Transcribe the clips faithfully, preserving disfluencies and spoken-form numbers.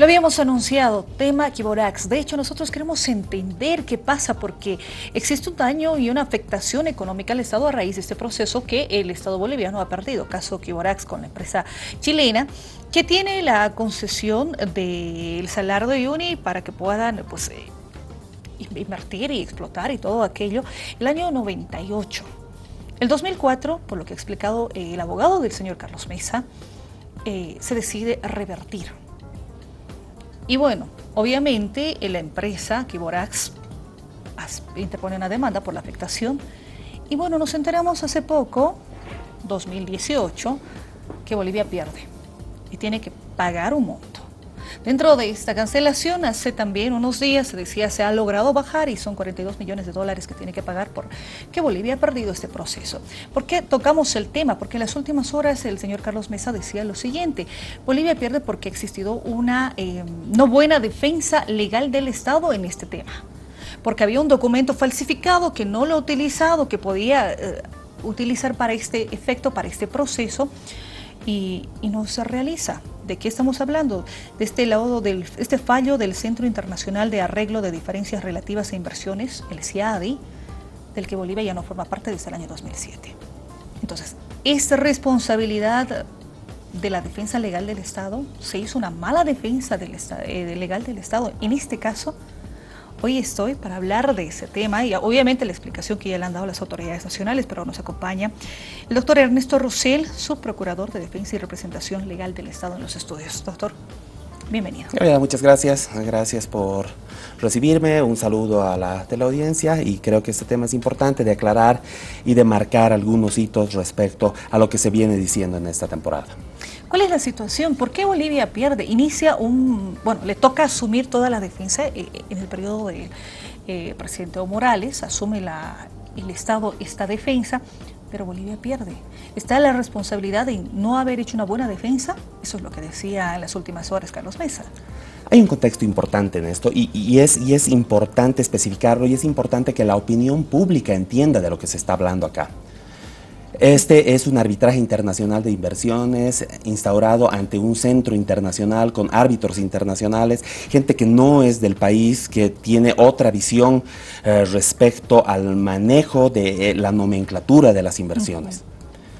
Lo habíamos anunciado, tema Quiborax. De hecho, nosotros queremos entender qué pasa porque existe un daño y una afectación económica al Estado a raíz de este proceso que el Estado boliviano ha perdido. Caso Quiborax con la empresa chilena que tiene la concesión del Salar de Uyuni para que puedan pues, eh, invertir y explotar y todo aquello. El año noventa y ocho. El dos mil cuatro, por lo que ha explicado eh, el abogado del señor Carlos Mesa, eh, se decide revertir. Y bueno, obviamente la empresa Quiborax interpone una demanda por la afectación. Y bueno, nos enteramos hace poco, dos mil dieciocho, que Bolivia pierde y tiene que pagar un monto. Dentro de esta cancelación, hace también unos días se decía se ha logrado bajar y son cuarenta y dos millones de dólares que tiene que pagar por que Bolivia ha perdido este proceso. ¿Por qué tocamos el tema? Porque en las últimas horas el señor Carlos Mesa decía lo siguiente: Bolivia pierde porque ha existido una eh, no buena defensa legal del Estado en este tema. Porque había un documento falsificado que no lo ha utilizado, que podía eh, utilizar para este efecto, para este proceso. Y, y no se realiza. ¿De qué estamos hablando? De este lado del este fallo del Centro Internacional de Arreglo de Diferencias Relativas a Inversiones, el C I A D I, del que Bolivia ya no forma parte desde el año dos mil siete. Entonces, ¿es responsabilidad de la defensa legal del Estado? ¿Se hizo una mala defensa del, eh, legal del Estado? En este caso, hoy estoy para hablar de ese tema y obviamente la explicación que ya le han dado las autoridades nacionales, pero nos acompaña el doctor Ernesto Rosell, subprocurador de Defensa y Representación Legal del Estado en los estudios. Doctor, bienvenido. Muchas gracias, gracias por recibirme, un saludo a la teleaudiencia y creo que este tema es importante de aclarar y de marcar algunos hitos respecto a lo que se viene diciendo en esta temporada. ¿Cuál es la situación? ¿Por qué Bolivia pierde? Inicia un... Bueno, le toca asumir toda la defensa eh, en el periodo del eh, presidente Evo Morales, asume la, el Estado esta defensa, pero Bolivia pierde. ¿Está la responsabilidad de no haber hecho una buena defensa? Eso es lo que decía en las últimas horas Carlos Mesa. Hay un contexto importante en esto y, y, es, y es importante especificarlo y es importante que la opinión pública entienda de lo que se está hablando acá. Este es un arbitraje internacional de inversiones instaurado ante un centro internacional con árbitros internacionales, gente que no es del país, que tiene otra visión eh, respecto al manejo de eh, la nomenclatura de las inversiones. Uh-huh.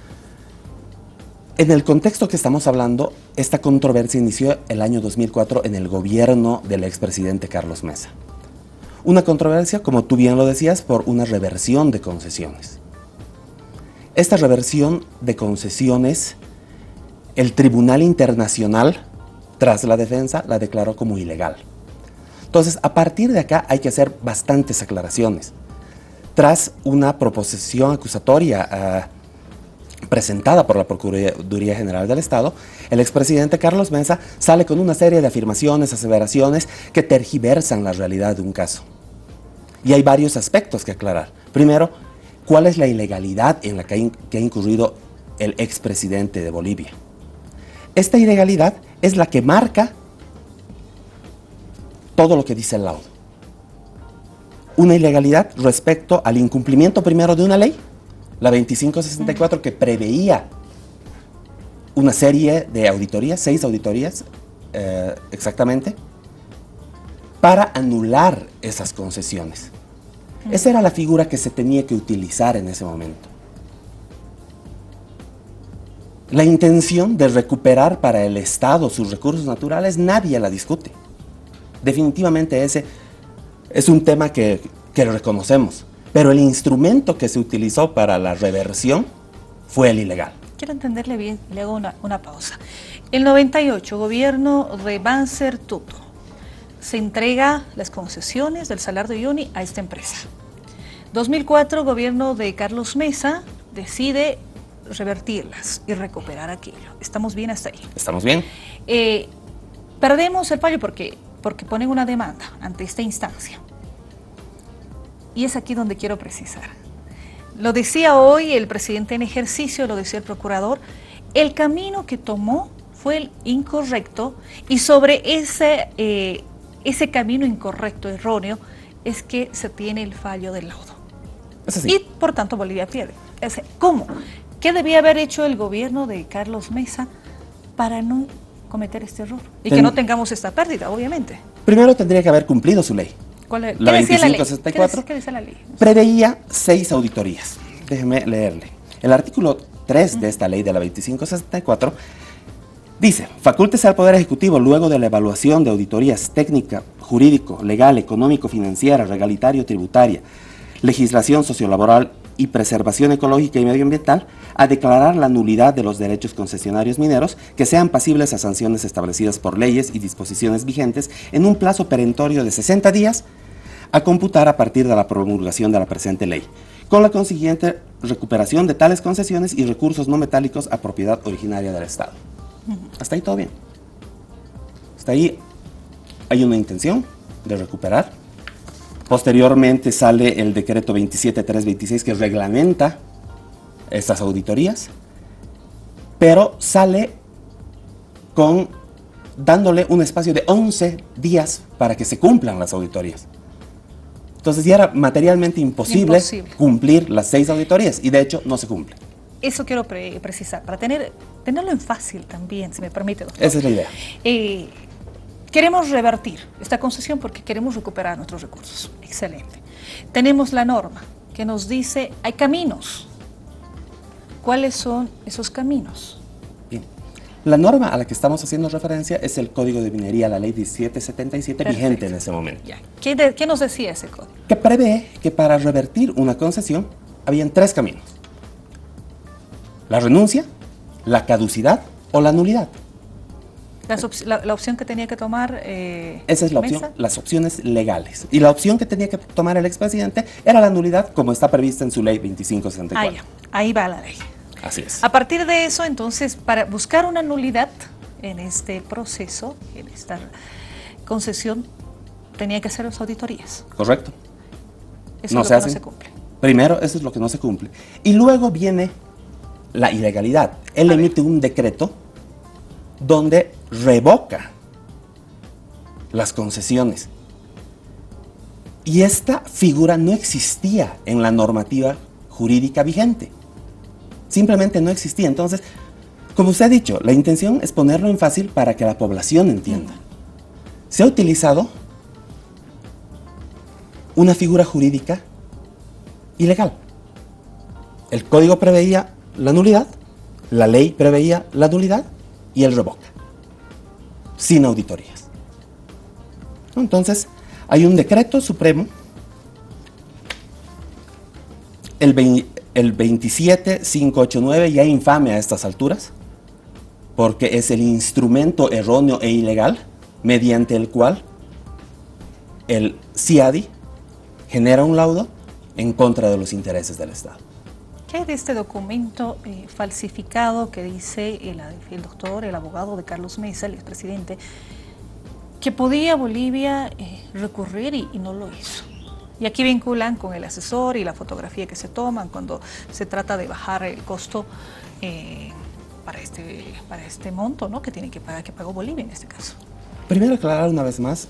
En el contexto que estamos hablando, esta controversia inició el año dos mil cuatro en el gobierno del expresidente Carlos Mesa. Una controversia, como tú bien lo decías, por una reversión de concesiones. Esta reversión de concesiones, el Tribunal Internacional, tras la defensa, la declaró como ilegal. Entonces, a partir de acá hay que hacer bastantes aclaraciones. Tras una proposición acusatoria uh, presentada por la Procuraduría General del Estado, el expresidente Carlos Mesa sale con una serie de afirmaciones, aseveraciones que tergiversan la realidad de un caso. Y hay varios aspectos que aclarar. Primero, ¿cuál es la ilegalidad en la que ha, que ha incurrido el expresidente de Bolivia? Esta ilegalidad es la que marca todo lo que dice el laudo. Una ilegalidad respecto al incumplimiento primero de una ley, la veinticinco sesenta y cuatro, que preveía una serie de auditorías, seis auditorías eh, exactamente, para anular esas concesiones. Esa era la figura que se tenía que utilizar en ese momento. La intención de recuperar para el Estado sus recursos naturales, nadie la discute. Definitivamente ese es un tema que, que reconocemos, pero el instrumento que se utilizó para la reversión fue el ilegal. Quiero entenderle bien, le hago una, una pausa. El noventa y ocho, gobierno de Banzer Tuto, se entrega las concesiones del Salar de Uyuni a esta empresa. dos mil cuatro, gobierno de Carlos Mesa decide revertirlas y recuperar aquello. ¿Estamos bien hasta ahí? ¿Estamos bien? Eh, perdemos el fallo porque, porque ponen una demanda ante esta instancia. Y es aquí donde quiero precisar. Lo decía hoy el presidente en ejercicio, lo decía el procurador, el camino que tomó fue el incorrecto y sobre ese, eh, ese camino incorrecto, erróneo, es que se tiene el fallo del laudo. Es así. Y por tanto Bolivia pierde. ¿Cómo? ¿Qué debía haber hecho el gobierno de Carlos Mesa para no cometer este error y Ten... que no tengamos esta pérdida, obviamente? Primero tendría que haber cumplido su ley. ¿Cuál es? La ¿Qué decía la ley? veinticinco sesenta y cuatro ¿Qué decía la ley? preveía seis auditorías. Déjeme leerle. El artículo tres de esta ley de la veinticinco sesenta y cuatro dice: facúltese al Poder Ejecutivo, luego de la evaluación de auditorías técnica, jurídico, legal, económico, financiera, regalitario, tributaria, legislación sociolaboral y preservación ecológica y medioambiental, a declarar la nulidad de los derechos concesionarios mineros que sean pasibles a sanciones establecidas por leyes y disposiciones vigentes en un plazo perentorio de sesenta días, a computar a partir de la promulgación de la presente ley, con la consiguiente recuperación de tales concesiones y recursos no metálicos a propiedad originaria del Estado. Hasta ahí todo bien. Hasta ahí hay una intención de recuperar. Posteriormente sale el decreto veintisiete mil trescientos veintiséis que reglamenta estas auditorías, pero sale con dándole un espacio de once días para que se cumplan las auditorías. Entonces ya era materialmente imposible, imposible. cumplir las seis auditorías y de hecho no se cumple. Eso quiero pre precisar, para tener, tenerlo en fácil también, si me permite, doctor. Esa es la idea. Eh, queremos revertir esta concesión porque queremos recuperar nuestros recursos. Excelente. Tenemos la norma que nos dice, hay caminos. ¿Cuáles son esos caminos? Bien. La norma a la que estamos haciendo referencia es el Código de Minería, la ley diecisiete setenta y siete, Perfecto. vigente en ese momento. Ya. ¿Qué, de, ¿Qué nos decía ese código? Que prevé que para revertir una concesión habían tres caminos: la renuncia, la caducidad o la nulidad. Las op la, la opción que tenía que tomar eh, Esa es la opción, Mesa. Las opciones legales. Y la opción que tenía que tomar el expresidente era la nulidad, como está prevista en su ley veinticinco sesenta y cuatro. Ah, ya. Ahí va la ley. Así es. A partir de eso, entonces, para buscar una nulidad en este proceso, en esta concesión, tenía que hacer las auditorías. Correcto. Eso no es lo se que hacen. no se cumple. Primero, eso es lo que no se cumple. Y luego viene la ilegalidad. Él emite un decreto donde revoca las concesiones. Y esta figura no existía en la normativa jurídica vigente. Simplemente no existía. Entonces, como usted ha dicho, la intención es ponerlo en fácil para que la población entienda. Se ha utilizado una figura jurídica ilegal. El código preveía la nulidad, la ley preveía la nulidad y él revoca, sin auditorías. Entonces, hay un decreto supremo, el, veinte, el veintisiete mil quinientos ochenta y nueve, ya infame a estas alturas, porque es el instrumento erróneo e ilegal mediante el cual el CIADI genera un laudo en contra de los intereses del Estado. ¿Qué hay de este documento eh, falsificado que dice el, el doctor, el abogado de Carlos Mesa, el expresidente, que podía Bolivia eh, recurrir y, y no lo hizo? Y aquí vinculan con el asesor y la fotografía que se toman cuando se trata de bajar el costo eh, para, este, para este monto, ¿no?, que tiene que pagar, que pagó Bolivia en este caso. Primero aclarar una vez más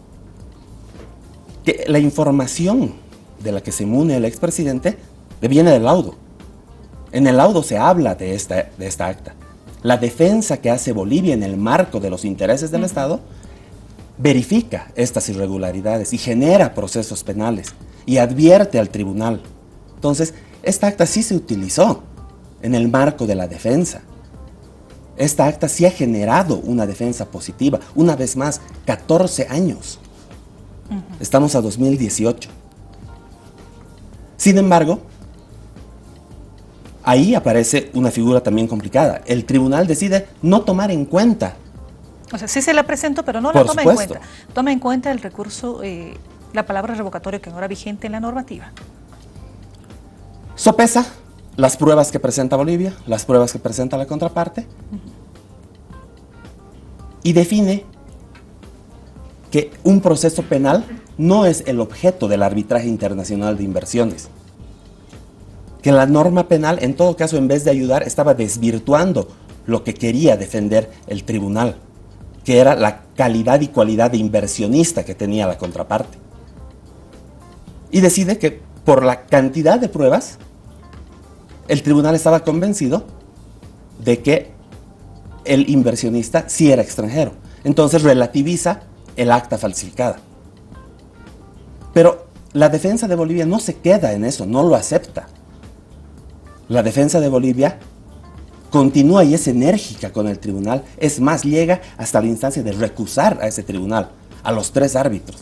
que la información de la que se mune el expresidente viene del laudo. En el laudo se habla de esta, de esta acta. La defensa que hace Bolivia en el marco de los intereses del uh-huh. Estado verifica estas irregularidades y genera procesos penales y advierte al tribunal. Entonces, esta acta sí se utilizó en el marco de la defensa. Esta acta sí ha generado una defensa positiva. Una vez más, catorce años. Uh-huh. Estamos a dos mil dieciocho. Sin embargo, ahí aparece una figura también complicada. El tribunal decide no tomar en cuenta. O sea, sí se la presento, pero no la toma en cuenta. Toma en cuenta el recurso, eh, la palabra revocatorio que no era vigente en la normativa. Sopesa las pruebas que presenta Bolivia, las pruebas que presenta la contraparte, uh-huh. y define que un proceso penal no es el objeto del arbitraje internacional de inversiones. Que la norma penal, en todo caso, en vez de ayudar, estaba desvirtuando lo que quería defender el tribunal, que era la calidad y cualidad de inversionista que tenía la contraparte. Y decide que por la cantidad de pruebas, el tribunal estaba convencido de que el inversionista sí era extranjero. Entonces relativiza el acta falsificada. Pero la defensa de Bolivia no se queda en eso, no lo acepta. La defensa de Bolivia continúa y es enérgica con el tribunal. Es más, llega hasta la instancia de recusar a ese tribunal, a los tres árbitros.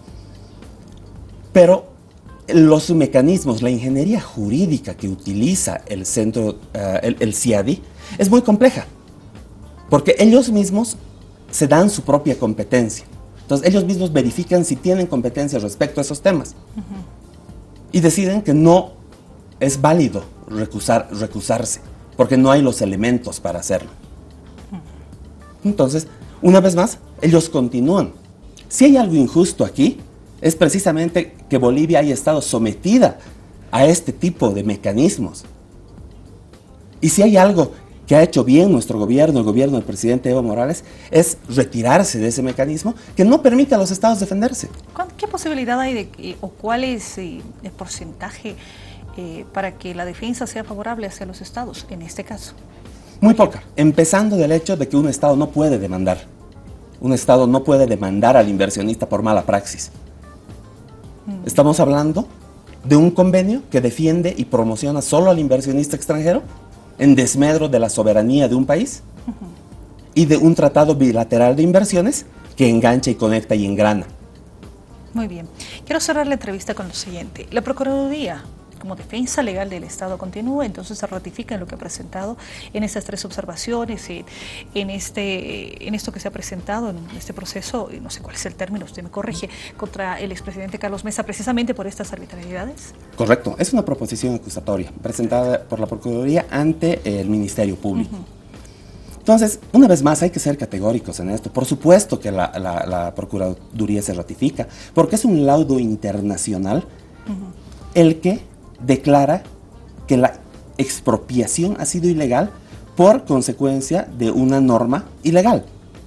Pero los mecanismos, la ingeniería jurídica que utiliza el centro, uh, el, el C I A D I, es muy compleja, porque ellos mismos se dan su propia competencia. Entonces, ellos mismos verifican si tienen competencia respecto a esos temas. Uh-huh. Y deciden que no es válido recusar, recusarse, porque no hay los elementos para hacerlo. Uh-huh. Entonces, una vez más, ellos continúan. Si hay algo injusto aquí, es precisamente que Bolivia haya estado sometida a este tipo de mecanismos. Y si hay algo que ha hecho bien nuestro gobierno, el gobierno del presidente Evo Morales, es retirarse de ese mecanismo que no permite a los estados defenderse. ¿Qué posibilidad hay de, eh, o cuál es eh, el porcentaje eh, para que la defensa sea favorable hacia los estados en este caso? Muy poca, empezando del hecho de que un estado no puede demandar. Un estado no puede demandar al inversionista por mala praxis. Mm. Estamos hablando de un convenio que defiende y promociona solo al inversionista extranjero, en desmedro de la soberanía de un país, uh-huh, y de un tratado bilateral de inversiones que engancha y conecta y engrana. Muy bien. Quiero cerrar la entrevista con lo siguiente. La Procuraduría, como defensa legal del Estado, continúa, entonces se ratifica en lo que ha presentado en estas tres observaciones, en, en, este, en esto que se ha presentado, en este proceso, no sé cuál es el término, usted me corrige, contra el expresidente Carlos Mesa, precisamente por estas arbitrariedades. Correcto, es una proposición acusatoria presentada por la Procuraduría ante el Ministerio Público. Uh-huh. Entonces, una vez más, hay que ser categóricos en esto. Por supuesto que la, la, la Procuraduría se ratifica, porque es un laudo internacional, uh-huh, el que declara que la expropiación ha sido ilegal por consecuencia de una norma ilegal.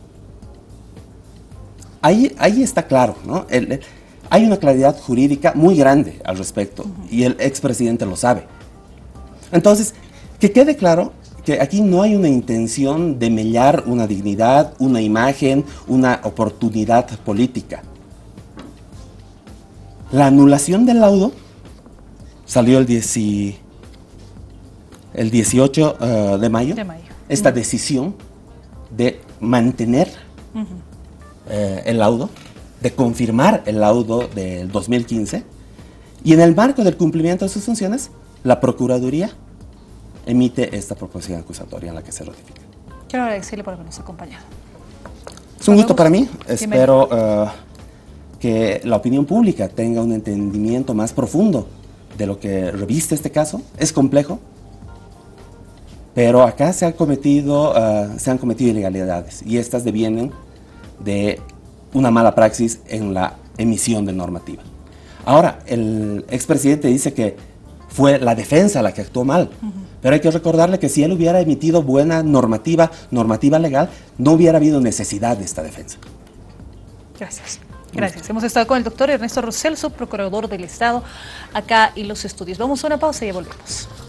Ahí, ahí está claro, ¿no? El, el, hay una claridad jurídica muy grande al respecto, uh-huh, y el expresidente lo sabe. Entonces, que quede claro que aquí no hay una intención de mellar una dignidad, una imagen, una oportunidad política. La anulación del laudo salió el, diez, el dieciocho uh, de mayo, de mayo. Esta uh-huh. decisión de mantener uh-huh. eh, el laudo, de confirmar el laudo del dos mil quince, y en el marco del cumplimiento de sus funciones, la Procuraduría emite esta proposición acusatoria en la que se ratifica. Quiero agradecerle por habernos acompañado. Es un gusto para mí, espero uh, que la opinión pública tenga un entendimiento más profundo de lo que reviste este caso. Es complejo, pero acá se han cometido, uh, se han cometido ilegalidades, y estas devienen de una mala praxis en la emisión de normativa. Ahora, el expresidente dice que fue la defensa la que actuó mal, uh-huh, pero hay que recordarle que si él hubiera emitido buena normativa, normativa legal, no hubiera habido necesidad de esta defensa. Gracias. Gracias. Hemos estado con el doctor Ernesto Rosell, subprocurador del Estado, acá en Los Estudios. Vamos a una pausa y ya volvemos.